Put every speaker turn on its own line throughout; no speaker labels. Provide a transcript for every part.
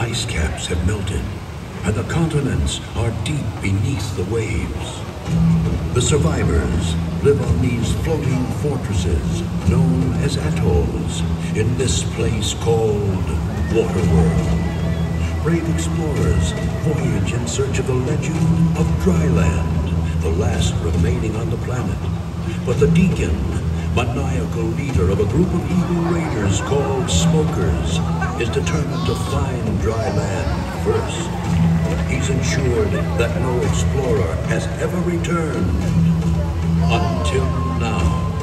ice caps have melted, and the continents are deep beneath the waves. The survivors live on these floating fortresses known as atolls in this place called WaterWorld. Brave explorers voyage in search of the legend of Dryland, the last remaining on the planet. But the Deacon, maniacal leader of a group of evil raiders called Smokers, is determined to find dry land first. He's ensured that no explorer has ever returned until now.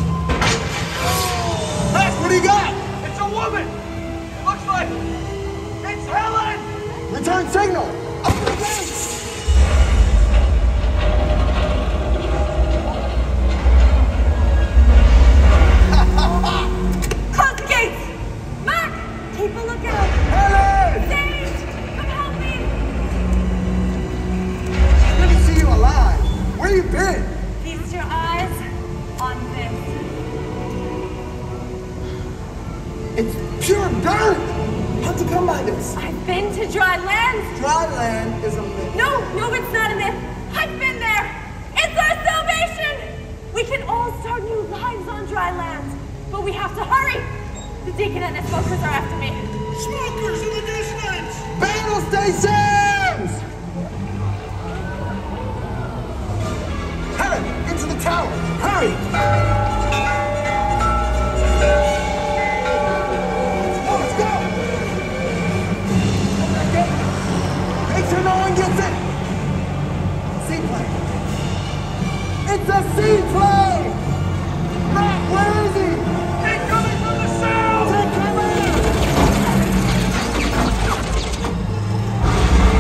Max, what do you got?
It's a woman! Looks like it's Helen!
Return signal! Open the gate!
Close the gates! Mac! Keep a lookout!
Helen!
Sage! Come help me!
Let me see you alive. Where you been?
Feast your eyes on this.
It's pure dirt! How'd you come by this?
I've been to dry lands!
Dry land is a myth.
No, it's not a myth. I've been there. It's our salvation. We can all start new lives on dry lands, but we have to hurry. The Deacon and his smokers are after me.
Smokers in the distance!
Battle stations! Helen, get to the tower! Hurry! Let's go! Make sure no one gets in! Seaplane! It's a seaplane! Matt, where is he?
Incoming from the south!
Take command!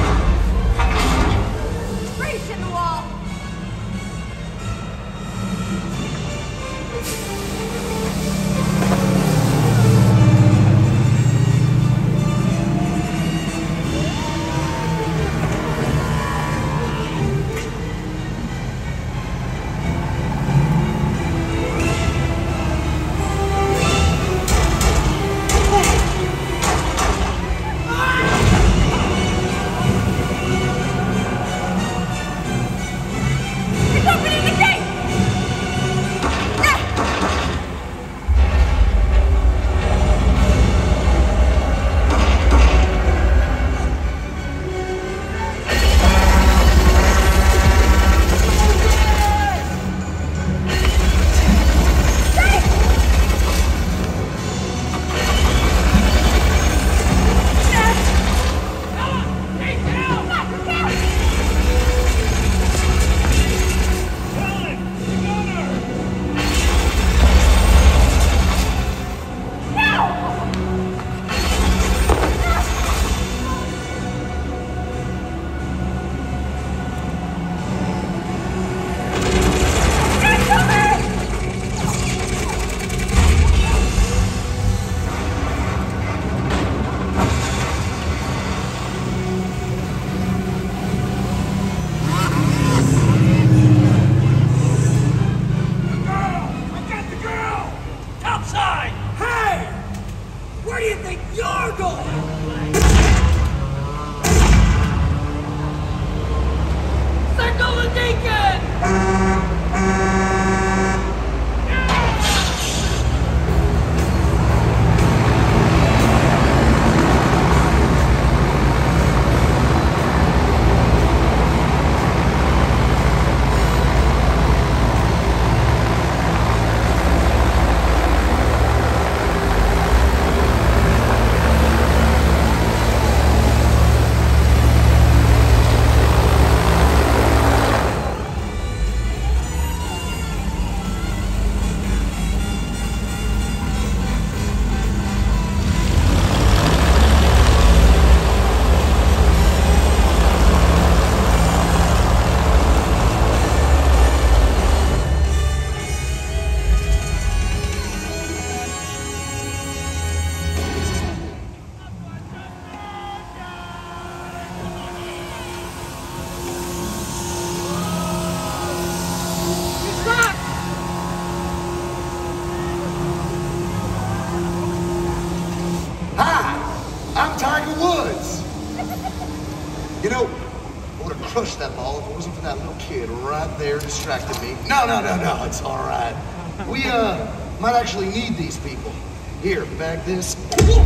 You know, I would have crushed that ball if it wasn't for that little kid right there distracting me. No, it's all right. We, might actually need these people. Here, bag this.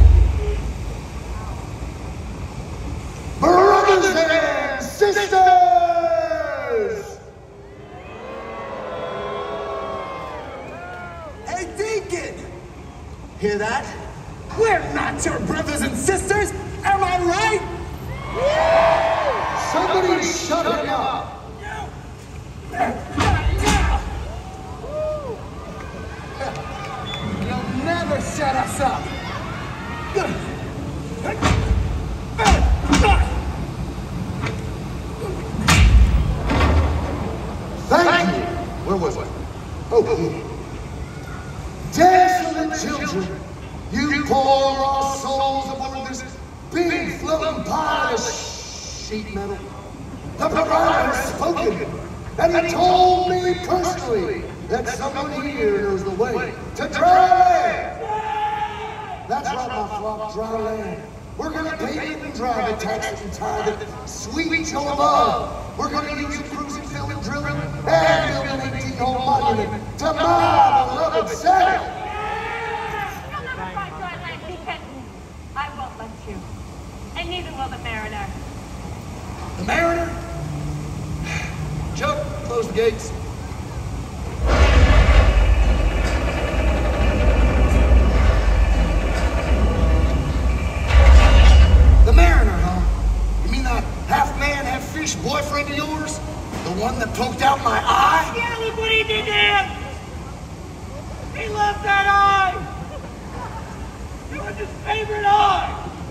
Brothers and sisters!
Hey, Deacon! Hear that? We're not your brothers and sisters! Am I right?
Somebody shut him up!
You'll never shut us up!
Thank you! Where was I? Oh, desolate children, you pour our souls aboard this big floating pile of sheet metal. The proprietor has spoken, and he told me personally that someone here knows the way to dry land. That's right, my flock, dry land. We're gonna pave it and drive it, tax it and tithe it, sweet Joe above. We're gonna use it, cruising, filling, drilling, and build an 18-hole monument to my beloved Saddle.
You'll never find dry land, Deacon. I won't let you. And neither will the Mariner.
The Mariner? Chuck, close the gates. The Mariner, huh? You mean that half-man, half-fish boyfriend of yours? The one that poked out my eye?
Yeah, look what he did to him! He left that eye! It was his favorite eye!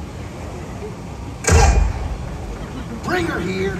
Bring her here.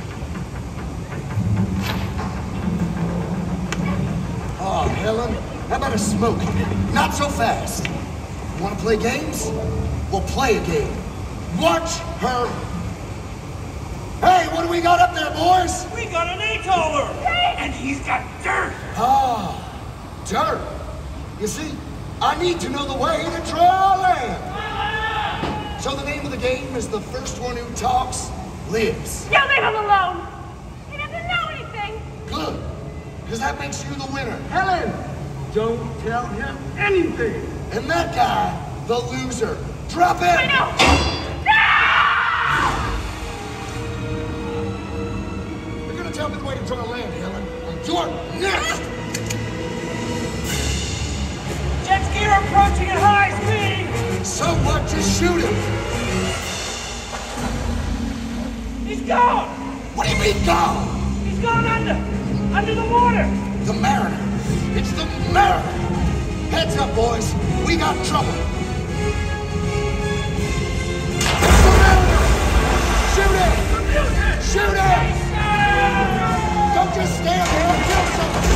Oh, Helen, how about a smoke? Not so fast. You want to play games? We'll play a game. Watch her. Hey, what do we got up there, boys?
We got an 8-holer! And he's got dirt!
Ah, dirt. You see, I need to know the way to dry land. So the name of the game is the first one who talks lives.
You leave him alone! He doesn't know anything!
Good, because that makes you the winner.
Helen! Don't tell him anything!
And that guy, the loser. Drop in!
I know!
You're gonna tell me the way to dry land, Helen. And you're next!
Jet ski are approaching at high speed!
So what? Just shoot him!
He's gone!
What do you mean, gone?
He's gone under the water!
The Mariner. It's the Mariner. Heads up, boys. We got trouble. It's the Mariner! Shoot it! Shoot it! Don't just stand there and kill somebody!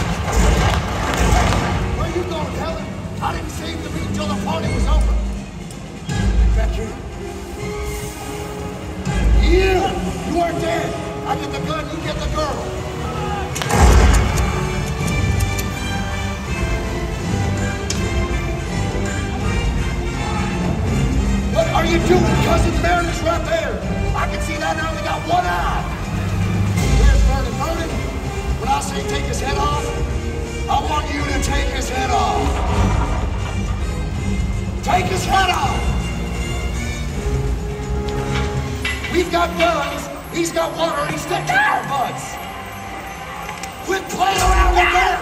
Where you going, Helen? I didn't save the meat till the party was over. Back here. You are dead. I get the gun, you get the girl. What are you doing, cousin? Mariner's right there. I can see that I only got one eye. Where's Vernon? Vernon, when I say take his head off, I want you to take his head off. Take his head off. We've got guns, he's got water, and he's sticking to our butts. Quit playing around with that!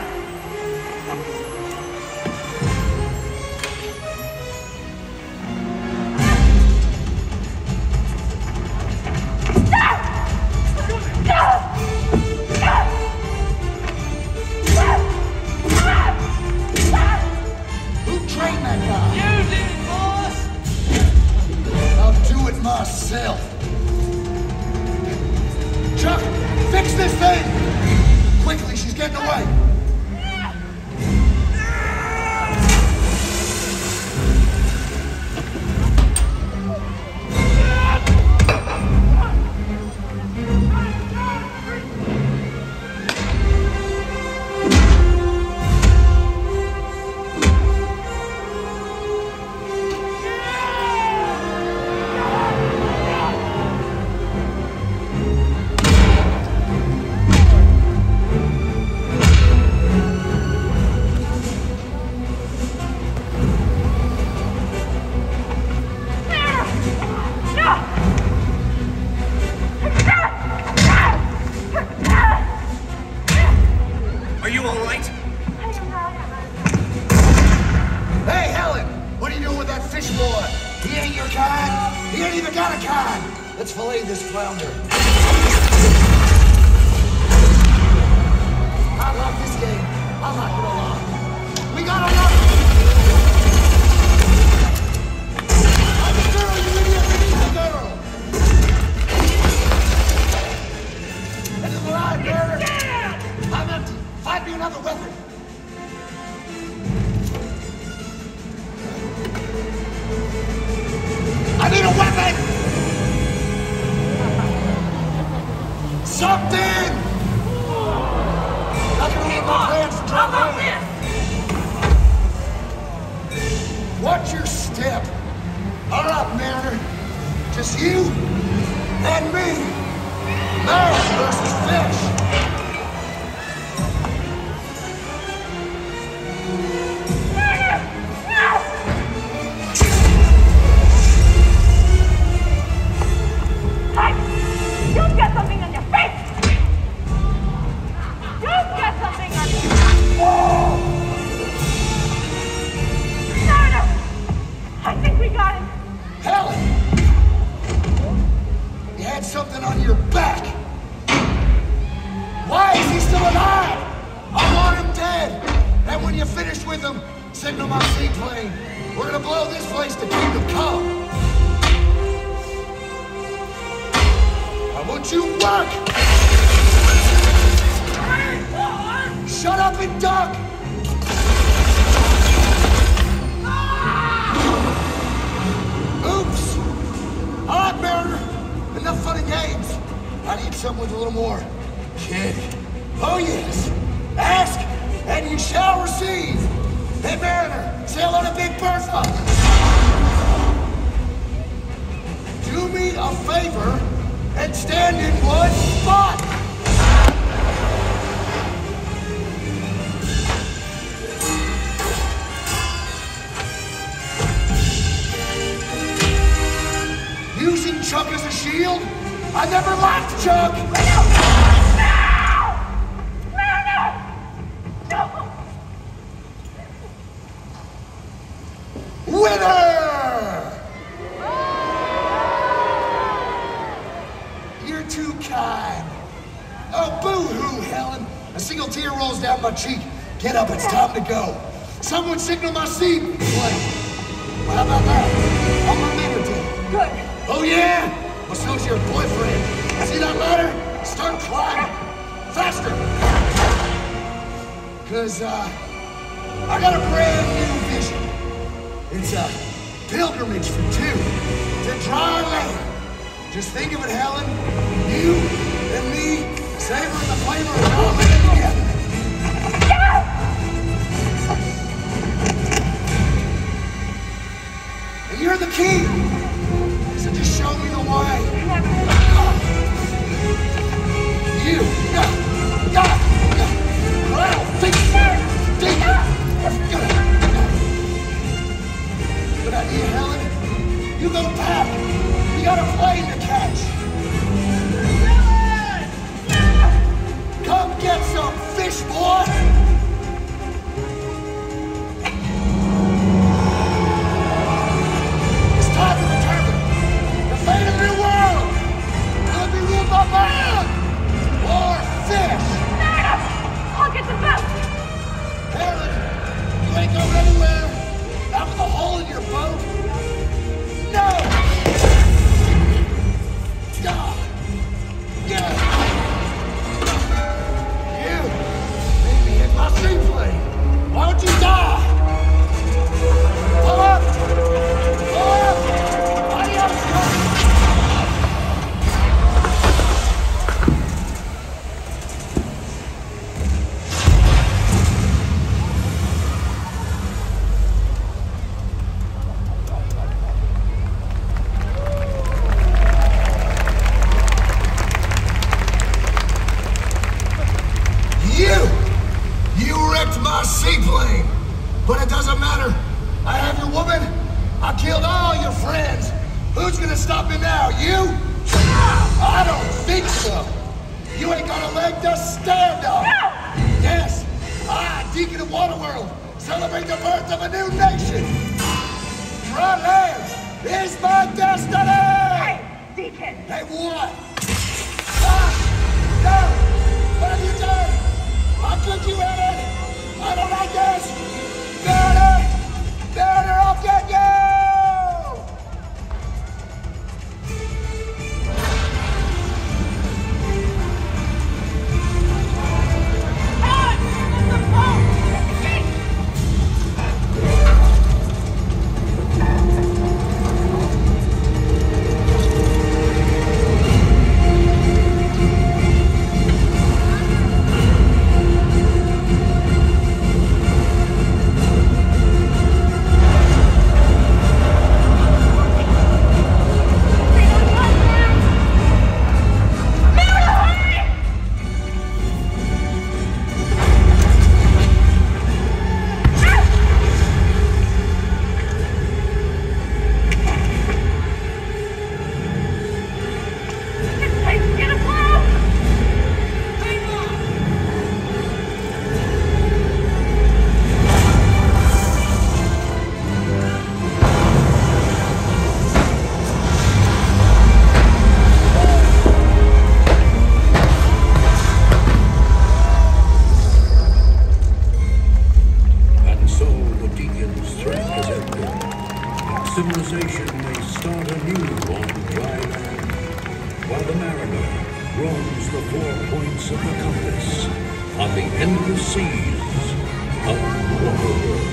Who trained that guy?
You did it, boss!
I'll do it myself. Chuck, fix this thing! Quickly, she's getting away. fillet this flounder. I like this game. I'm not gonna lie. We got another. I'm the girl, you idiot. We need the girl. End of the line, Murder. I'm empty. Find me another weapon. I need a weapon! Something! Not gonna get my plans for
How about this?
Watch your step. All right, Mariner. Just you and me. Man versus fish.
You've got something on your face! You've got something on your... Oh! No! I think we got him.
Helen! You had something on your back. Why is he still alive? I want him dead. And when you finish with him, signal my seaplane. We're gonna blow this place to Kingdom Come. I want you work! Shut up and duck! Oops! All right, Mariner. Enough fun and games. I need someone with a little more kick. Oh, yes. Ask, and you shall receive. Hey, Mariner, sail on a big bertha. Do me a favor and stand in one spot! Using Chuck as a shield? I never liked Chuck! No! Winner! You're too kind. Oh, boo-hoo, Helen. A single tear rolls down my cheek. Get up, it's time to go. Someone signal my seaplane. Well, how about that? All my men are dead.
Good.
Oh, yeah? Well, so's your boyfriend. See that ladder? Start climbing. Faster. Cause, I got a brand new vision. It's a pilgrimage for two to dry land. Just think of it, Helen. You and me savoring the flavor of dry land together. And you're the key. So just show me the way. You, well, think. Good idea, Helen. You go back. We got a plane to catch. Come get some fish, boy. It's time to determine the fate of the new world. Will it be ruled by man or fish?
I'll get the boat.
Helen, you ain't going anywhere. Not with a hole in your boat. No! God! Yeah! You made me hit my seaplane. Why don't you die? Pull up! Pull up! Adios, You wrecked my seaplane! But it doesn't matter. I have your woman. I killed all your friends. Who's gonna stop me now? You? I don't think so. You ain't got a leg to stand on.
No!
Yes, I, Deacon of WaterWorld, celebrate the birth of a new nation. Dry land is my destiny!
Hey, Deacon!
Hey, what? Ah! No! What have you done? How could you have it? I don't like this! Banner! Banner, I'll get you!
Civilization may start anew on dry land, while the mariner roams the 4 points of the compass on the endless seas of WaterWorld.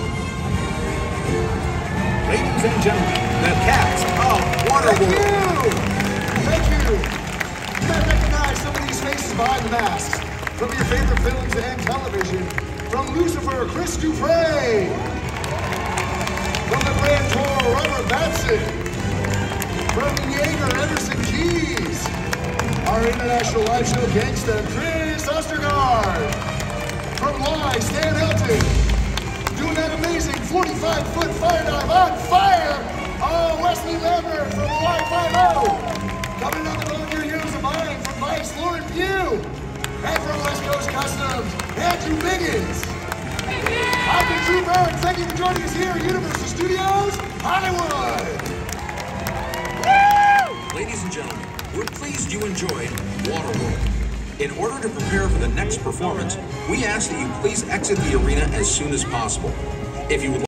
Ladies and gentlemen, the cast of WaterWorld.
Thank you! You might recognize some of these faces behind the masks from your favorite films and television. From Lucifer, Chris Dupre. From the Grand Tour, Robert Batson. From Jaeger, Emerson Keys. Our international live show gangsta, Chris Ostergaard. From Y, Stan Elton. Doing that amazing 45-foot fire dive on fire. Oh, Wesley Lambert from Y50. Coming on the boat, your heroes of mine from Vice, Lauren Pugh. And from West Coast Customs, Andrew Biggins. I'm the Drew Barrett. Thank you for joining us here at Universal Studios, Hollywood.
Woo! Ladies and gentlemen, we're pleased you enjoyed WaterWorld. In order to prepare for the next performance, we ask that you please exit the arena as soon as possible. If you would